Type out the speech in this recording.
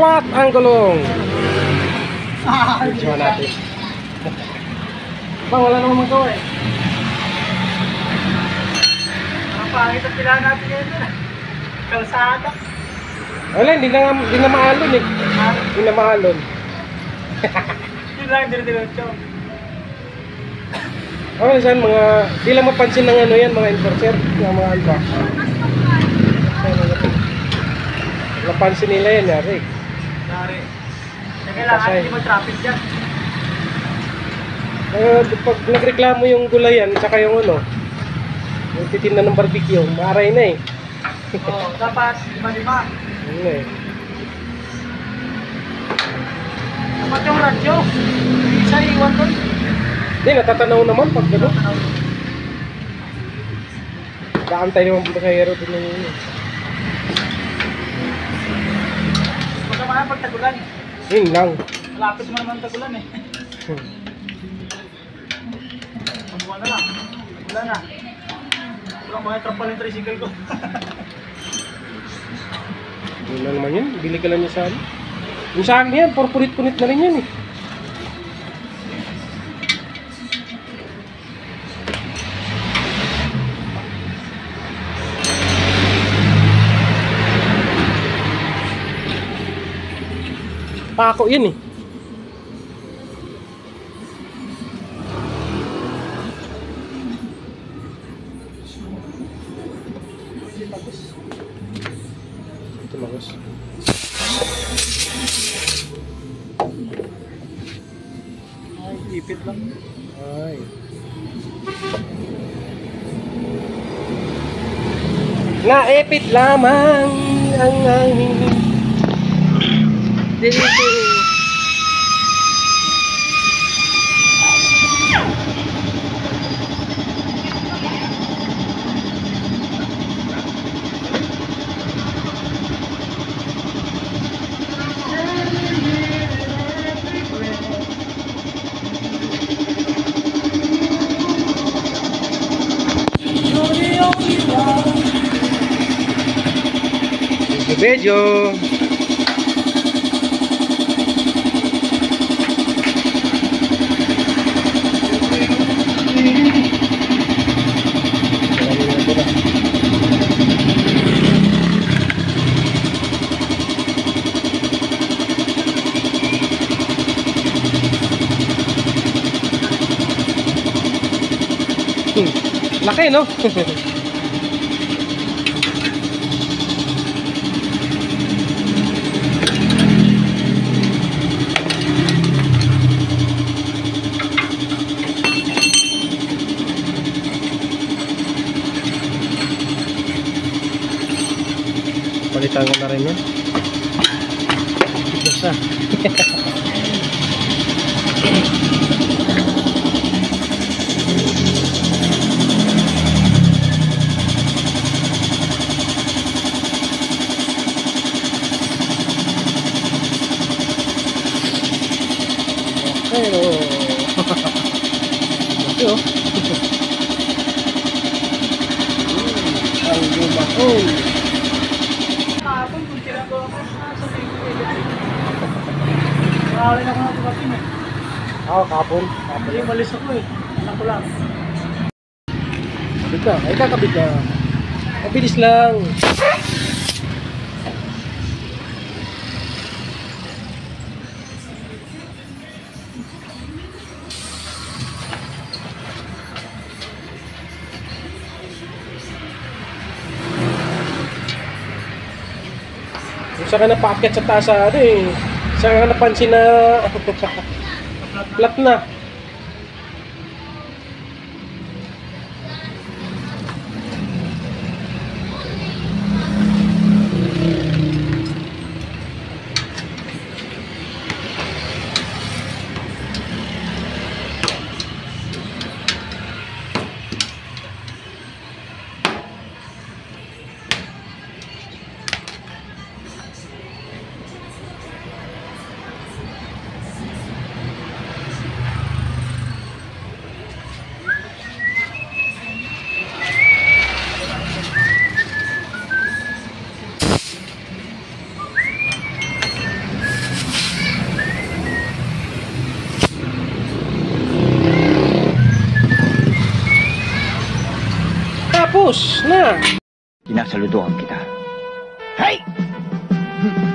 Kawat ang gulong. Video natin. Bang, wala namang magawa eh. Ang pangit ang pilahan natin ngayon na. Kalsada. Wala, hindi na maalon eh. Hindi na maalon. Yun lang, dire-diretso. Okay, saan mga, di lang mapansin ng ano yan, mga enforcer, yung mga alba. Napansin nila yan, yari. Dari. Kailangan hindi mag-traffic dyan. Pag nagreklamo yung gulayan, saka yung ano, yung titinda ng barbecue, maaray na eh. Oo, dapat 5-5. Ano eh. Dapat yung radyo. Isa iwan doon. Hindi, natatanaw naman pag gano'n. Kaantay naman po sa hero din ng yun. Huwag naman pag tagulan. Yun lang. Malapit mo naman tagulan eh. Pabuwan na lang. Wala na. Wala mga trapal yung tricycle ko. Yun lang naman yun. Bili ka lang niya sa ano. Yung sa akin yan, purpurit-punit na rin yan eh. Pako yun eh. Ito magos. Ay, ipit lang. Ay. Naipit lamang ang hangin. Dito. Video. Laki, no? Palitan ko na rin yan. Basta. Pero ito ang gumaon. Kahapon kung ginagawa ko sa Marami na ako natumating eh. Kapon. Hindi, malis ako eh. Anak ko lang. Kabit ka. Ay, kakabit ka. Mabilis lang. Kung saan ka napaakyat sa taas sa ano eh. Saan ka napansin na flat na. Tapos na. Sinasaludohan kita. Hey!